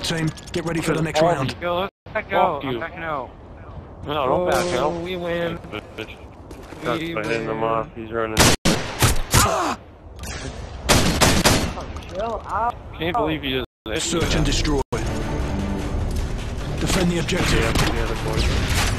team. Get ready for the next round. Go, let's back out. I'm backing out. No, don't back out. We win. Starts by hitting him off. He's running. Chill out. Can't believe he just... Search and destroy. Defend the objective. Yeah, the other boys.